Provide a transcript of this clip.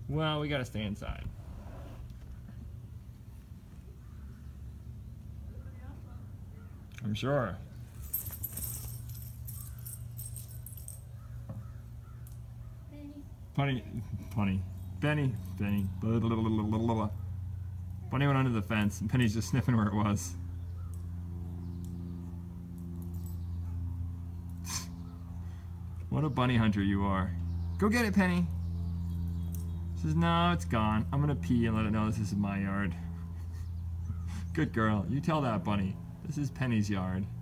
Well, we gotta stay inside. I'm sure. Bunny. Benny. Blah, blah, blah, blah, blah, blah. Bunny went under the fence, and Penny's just sniffing where it was. What a bunny hunter you are. Go get it, Penny. Says, no, it's gone. I'm gonna pee and let it know this is my yard. Good girl. You tell that bunny. This is Penny's yard.